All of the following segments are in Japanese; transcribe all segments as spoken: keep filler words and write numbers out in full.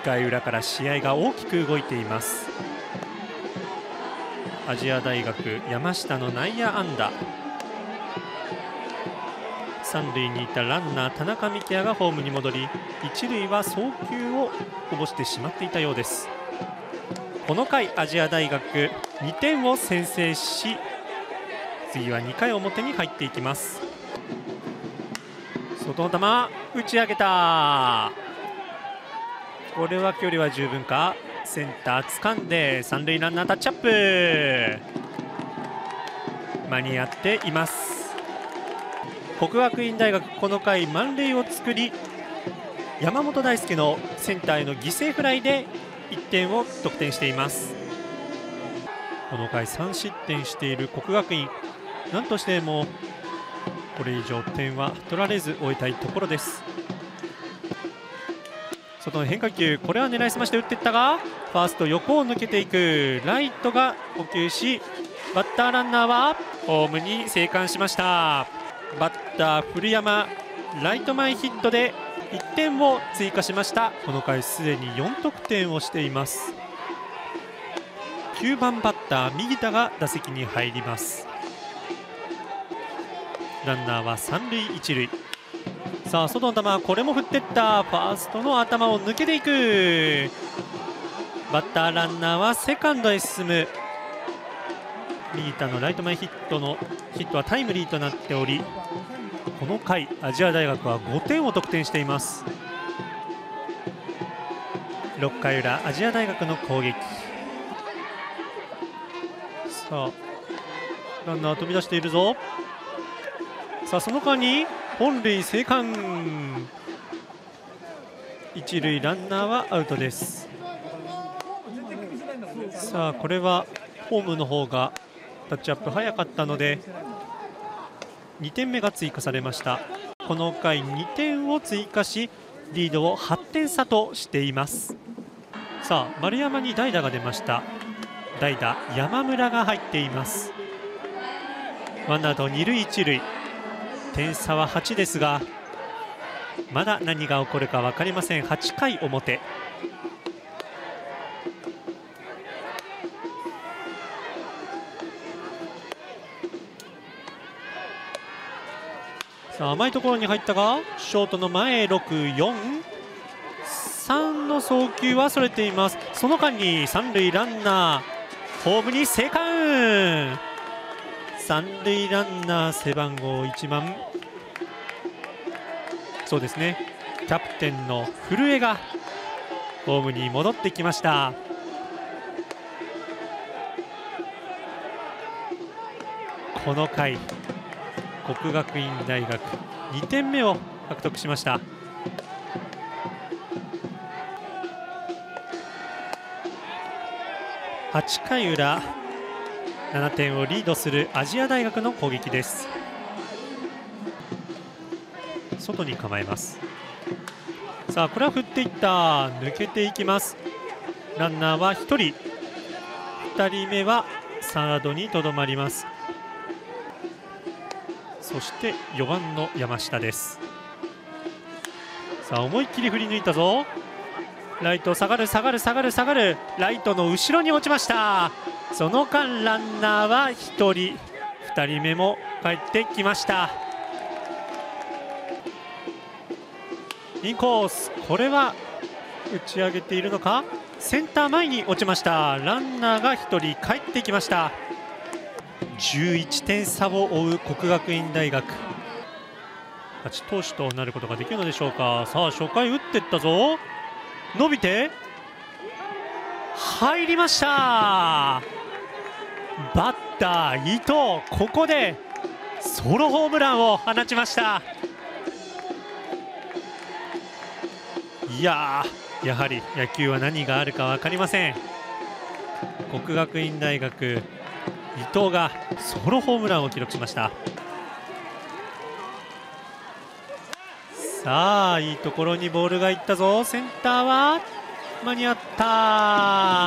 かい裏から試合が大きく動いています。亜細亜大学山下の内野安打、三塁にいたランナー田中幹也がホームに戻り、一塁は送球をこぼしてしまっていたようです。この回亜細亜大学にてんを先制し、次はにかい表に入っていきます。外の球打ち上げた。これは距離は十分か。センター掴んで三塁ランナータッチアップ、間に合っています。國學院大學この回満塁を作り、山本大輔のセンターへの犠牲フライでいってんを得点しています。この回さん失点している國學院、何としてもこれ以上点は取られず終えたいところです。外の変化球、これは狙いすまして打っていったが、ファースト横を抜けていく、ライトが捕球し、バッターランナーはホームに生還しました。バッター古山、ライト前ヒットでいってんを追加しました。この回すでによん得点をしています。きゅうばんバッター右田が打席に入ります。ランナーは三塁一塁。さあ外の球、これも振っていった。ファーストの頭を抜けていく。バッターランナーはセカンドへ進む。右田のライト前ヒットのヒットはタイムリーとなっており、この回亜細亜大学はごてんを得点しています。ろっかい裏亜細亜大学の攻撃。さあランナー飛び出しているぞ。さあその間に本塁生還、一塁ランナーはアウトです。さあこれはホームの方がタッチアップ早かったのでにてんめが追加されました。この回にてんを追加し、リードをはってん差としています。さあ丸山に代打が出ました。代打山村が入っています。ワンアウト二塁一塁、点差ははちですが、まだ何が起こるか分かりません。はちかい表。さあ甘いところに入ったが、ショートの前ろくよんさんの送球はそれています。その間に三塁ランナーホームに生還。三塁ランナー背番号いちばん、そうですね、キャプテンの古江がホームに戻ってきました。この回國學院大學にてんめを獲得しました。はちかい裏ななてんをリードする亜細亜大学の攻撃です。外に構えます。さあこれは振っていった、抜けていきます。ランナーはひとり、ふたりめはサードにとどまります。そしてよばんの山下です。さあ思いっきり振り抜いたぞ。ライト下がる下がる下がる下がる、ライトの後ろに落ちました。その間ランナーはひとり、ふたりめも帰ってきました。インコース、これは打ち上げているのか。センター前に落ちました。ランナーがひとり帰ってきました。じゅういってん差を追う國學院大学、勝ち投手となることができるのでしょうか。さあ初回打っていったぞ。伸びて入りました。バッター伊藤、ここでソロホームランを放ちました。いやー、やはり野球は何があるか分かりません。國學院大学伊藤がソロホームランを記録しました。さあいいところにボールがいったぞ。センターは間に合った。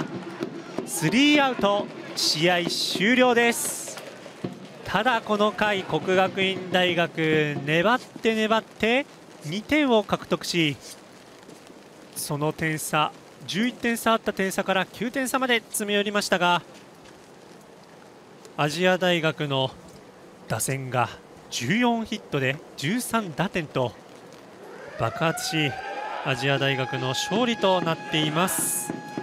スリーアウト、試合終了です。ただこの回國學院大学粘って粘ってにてんを獲得し、その点差じゅういってん差あった点差からきゅうてん差まで詰め寄りましたが、亜細亜大学の打線がじゅうよんヒットでじゅうさん打点と爆発し、亜細亜大学の勝利となっています。